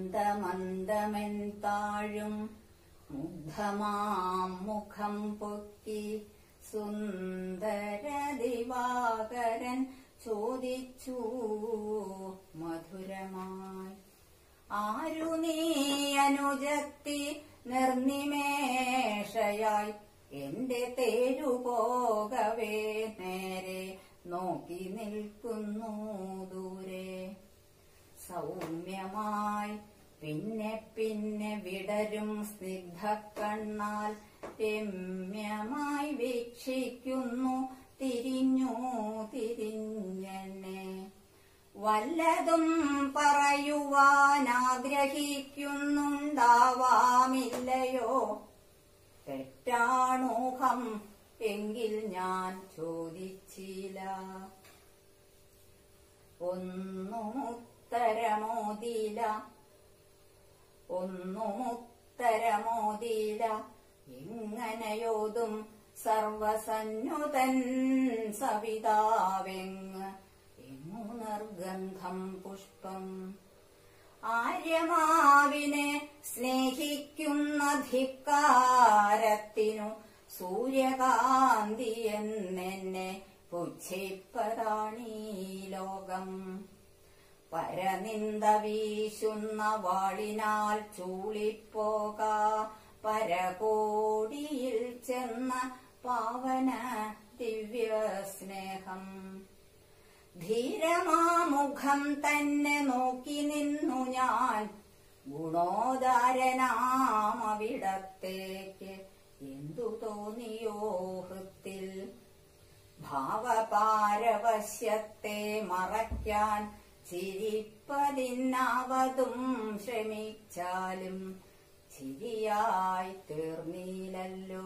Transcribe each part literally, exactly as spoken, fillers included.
മന്ദമന്ദമെൻ താഴും മുഗ്ധമാം മുഖം പൊക്കി സുന്ദര ദിവാകരൻ ചോദിച്ചു മധുരമായി, ആരു നീ അനുജത്തി നിർനിമേഷയായി എന്റെ തേരു പോകവേ നേരെ നോക്കി നിൽക്കുന്നു ദൂരെ. സൗമ്യമായി പിന്നെ പിന്നെ വിടരും സ്നിഗ്ധ കണ്ണാൽ രമ്യമായി വീക്ഷിക്കുന്നു തിരിഞ്ഞു തിരിഞ്ഞെന്നെ. വല്ലതും പറയുവാനാഗ്രഹിക്കുന്നുണ്ടാവാമില്ലയോ, തെറ്റാണൂഹം എങ്കിൽ ഞാൻ ചോദിച്ചില്ല. ഒന്നുമുത്തരമോദില ഒന്നുമുത്തരമോദില എങ്ങനെയോതും സർവസന്നുതൻ സവിതാവെങ്ങ് എങ്ങു നിർഗന്ധം പുഷ്പം. ആര്യമാവിനെ സ്നേഹിക്കുന്ന ധിക്കാരത്തിനു സൂര്യകാന്തി എന്നെ പുച്ഛിപ്പതാണീ ലോകം. പരനിന്ദ വീശുന്ന വാളിനാൽ ചൂളിപ്പോക പരകോടിയിൽ ചെന്ന പാവന ദിവ്യസ്നേഹം. ധീരമാമുഖം തന്നെ നോക്കി നിന്നു ഞാൻ ഗുണോദാരനാമവിടത്തേക്ക് എന്തു തോന്നിയോ ഹൃത്തിൽ. ഭാവപാരവശ്യത്തെ മറയ്ക്കാൻ ചിരിപ്പതിനാവതും ശ്രമിച്ചാലും ചിരിയായി തീർന്നില്ലല്ലോ.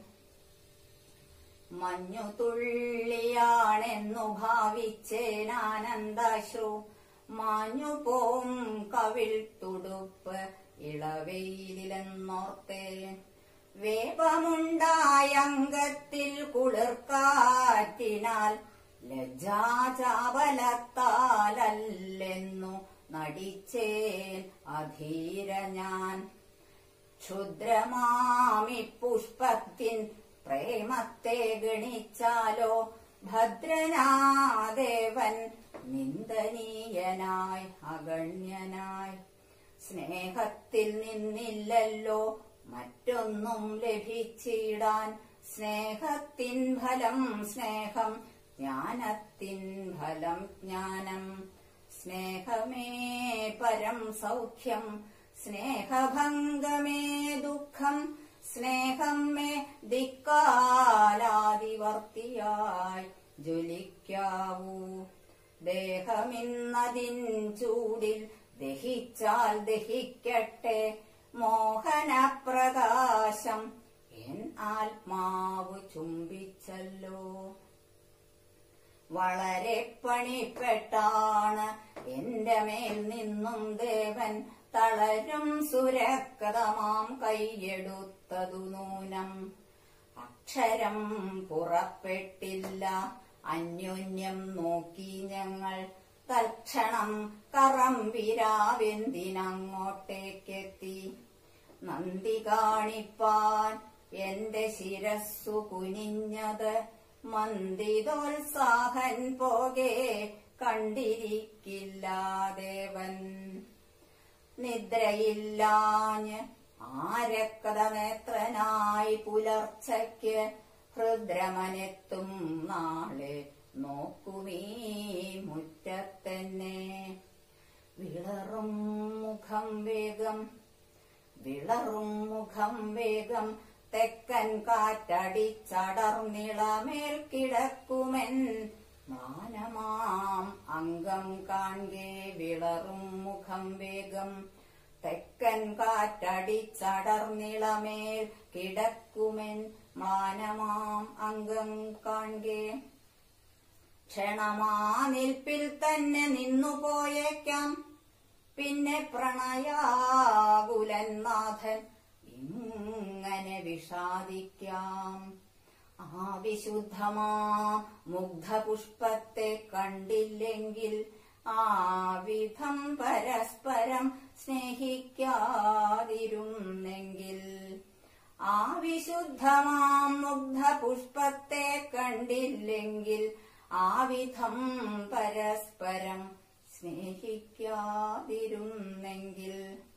മഞ്ഞുതുള്ളിയാണെന്നു ഭാവിച്ചേനാനന്ദാശ്രു മാഞ്ഞുപോം കവിൾ തുടുപ്പ് ഇളവെയിലെന്നോർത്തേ. വേപമുണ്ടായംഗത്തിൽ കുളിർക്കാറ്റിനാൽ ലജ്ജാചാവലത്താലല്ലെന്നു നടിച്ചേൻ അധീര ഞാൻ. ക്ഷുദ്രമാമി പുഷ്പത്തിൻ പ്രേമത്തെ ഗണിച്ചാലോ ഭദ്രനാദേവൻ നിന്ദനീയനായി അഗണ്യനായി. സ്നേഹത്തിൽ നിന്നില്ലല്ലോ മറ്റൊന്നും ലഭിച്ചിടാൻ. സ്നേഹത്തിൻ ഫലം സ്നേഹം, ജ്ഞാനത്തിൻ ഫലം ജ്ഞാനം. സ്നേഹമേ പരം സൗഖ്യം, സ്നേഹഭംഗമേ ദുഃഖം. സ്നേഹം മേ ദിക്കാലാദിവർത്തിയായി ജ്വലിക്കാവൂ. ദേഹമിന്നതിൻ ചൂടിൽ ദഹിച്ചാൽ ദഹിക്കട്ടെ മോഹനപ്രകാശം എൻ ആത്മാവ് ചുംബിച്ചല്ലോ. വളരെ പണിപ്പെട്ടാണ് എന്റെ മേൽ നിന്നും ദേവൻ തളരും സുരക്തമാം കൈയെടുത്തതു നൂനം. അക്ഷരം പുറപ്പെട്ടില്ല അന്യോന്യം നോക്കി ഞങ്ങൾ. തൽക്ഷണം കറമ്പിരാവെന്തിനങ്ങോട്ടേക്കെത്തി. നന്ദി കാണിപ്പാൻ എന്റെ ശിരസ്സു കുനിഞ്ഞത് മന്ദിതോത്സാഹൻ പോകെ കണ്ടിരിക്കില്ല ദേവൻ. നിദ്രയില്ലാഞ്ഞ് ആരക്കഥ നേത്രനായി പുലർച്ചയ്ക്ക് ഹൃദ്രമനെത്തും നാളെ നോക്കുമീ മുറ്റത്തന്നെ. വിളറും മുഖം വേഗം വിളറും മുഖം വേഗം തെക്കൻ കാറ്റടിച്ചടർന്നിളമേൽ കിടക്കുമെൻ മാനമാം അംഗം കാൺകെ. വിളറും മുഖം വേഗം തെക്കൻ കാറ്റടിച്ചടർന്നിളമേൽ കിടക്കുമെൻ മാനമാം അംഗം കാൺകെ. ക്ഷണമാ നിൽപ്പിൽ തന്നെ നിന്നുപോയേക്കാം പിന്നെ പ്രണയാകുലൻ നാഥൻ ഇങ്ങനെ വിഷാദിക്കാം. ആ വിശുദ്ധമാ മുഗ്ധപുഷ്പത്തെ കണ്ടില്ലെങ്കിൽ ആ വിധം പരസ്പരം സ്നേഹിക്കാതിരുന്നെങ്കിൽ ആ വിശുദ്ധമാം മുഗ്ധ പുഷ്പത്തെ കണ്ടില്ലെങ്കിൽ ആ വിധം പരസ്പരം സ്നേഹിക്കാതിരുന്നെങ്കിൽ